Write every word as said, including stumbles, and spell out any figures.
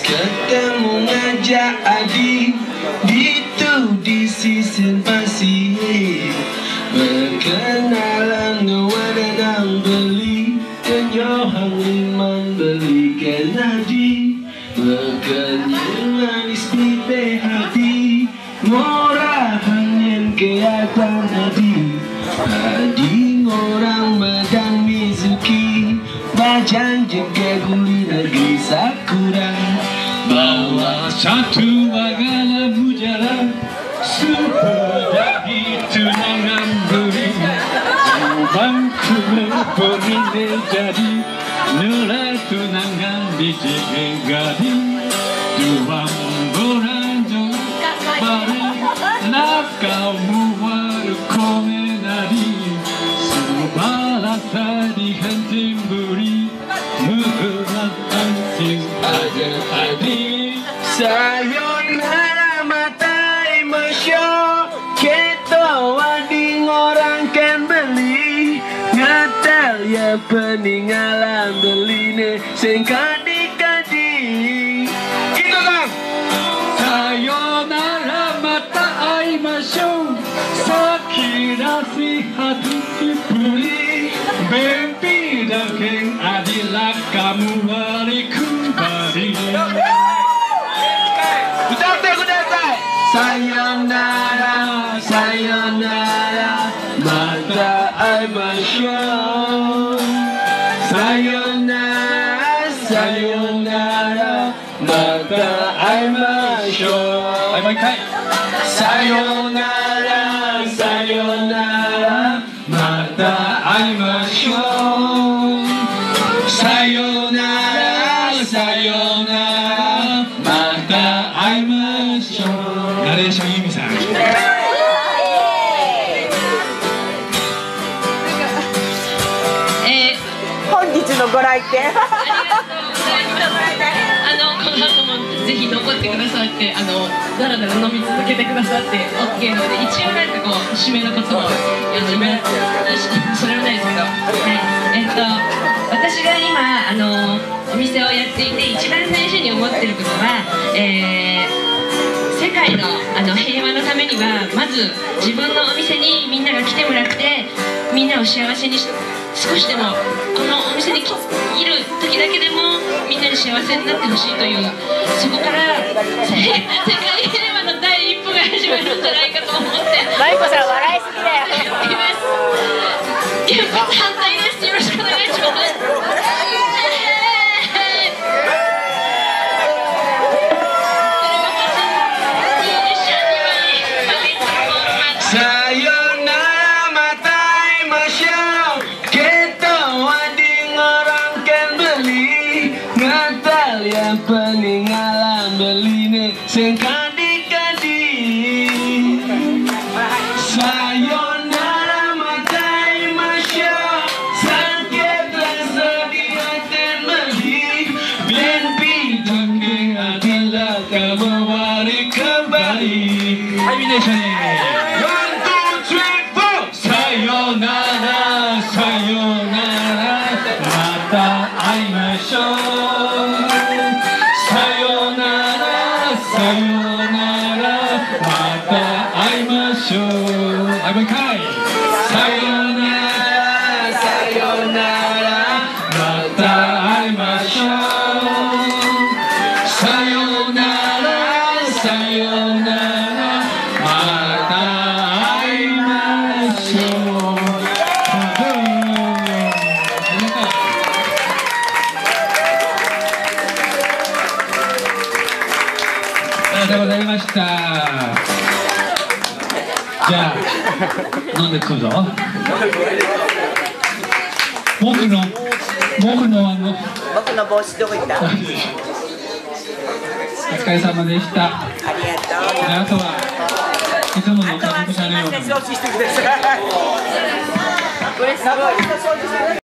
ketemu ngajak adik itu di sisi pasir, berkenalan ngewadang beli kenyohang liman beli kenadi, berkenalan istipe hati morahan yang keatan hadi hadi orang medang mizuki bajan juga guli negeri sakura. Bawa satu bagala mujara supaya itu jangan beri Jubangku berpindah jadi nilai tunangan biji gadi dua boranjo baru nakau muar komenari sebalas tadi hentim beri murat anting adik-adik. Sayonara mata ai masho kita wading orang kan beli ngatal ya peninggalan beline sing kadi-kadi Ito-San. Sayonara mata ai masho sakirasi hati puli mimpi daging adilah kamu baliku balik. Sayonara, sayonara, mata ai masho. Sayonara, sayonara, mata ai masho. Sayonara, sayonara, mata ai masho. Sayonara, sayonara, mata ai masho. ナレーションユミさん。 えー、本日のご来店。ありがとうございます。あのこの後もぜひ残ってくださって、あのだらだら飲み続けてくださって オーケー なので、一応なんかこう締めのことを締めそれはないですけど、はい、えっと私が今あのお店をやっていて一番最初に思ってることは、えー世界のあの平和のためにはまず自分のお店にみんなが来てもらってみんなを幸せにし少しでもこのお店にいる時だけでもみんなに幸せになってほしいというそこから世界平和の第一歩が始まるんじゃないかと思ってマリコさん笑いすぎだよやっていますいや反対ですよろしくお願いします Sayonara mata ai masho kita wading orang kan beli ngatal ya peninggalan beline sing kadi-kadi. Sayonara mata ai masho sakit rasa di hati beli mimpi daging adilah kamu balik kembali. Hai Indonesia nih. Sayonara, sayonara, mata ai masho. Sayonara, sayonara, mata ai masho. Hai một cái. Sayonara, sayonara, mata ai masho. Sayonara, sayonara, mata ai masho.ありがとうございました。じゃあ飲んでくるぞ。僕の僕のあの僕の帽子どこ行った？お疲れ様でした。 ありがとう。 あとはいつもの家族シャネを。 これすごい。